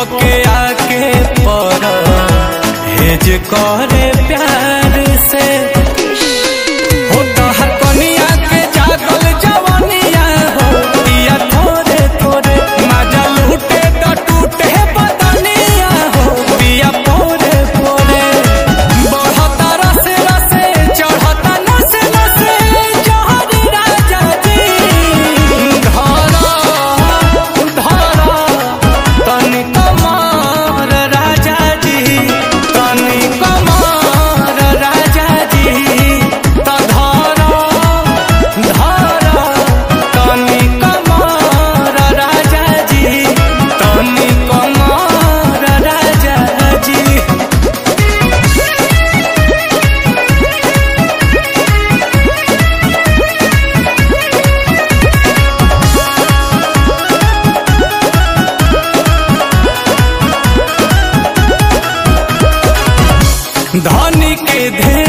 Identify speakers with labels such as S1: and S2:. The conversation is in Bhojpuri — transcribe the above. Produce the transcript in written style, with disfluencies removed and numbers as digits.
S1: के आके पर हेज करे प्यार से होता हर कनिया के जागल जवानिया हो दिया थोड़े थोड़े मजा लूटे तो टूटे बदनिया हो दिया पोरे पोरे बढ़ता रसे रसे चढ़ता नसे नसे जहर राजा जी धरा धरा तनी कमर राजा जी तनी कमर राजा जी त धरा धरा तनी कमर राजा जी तनी कमर राजा जी। धनी के धे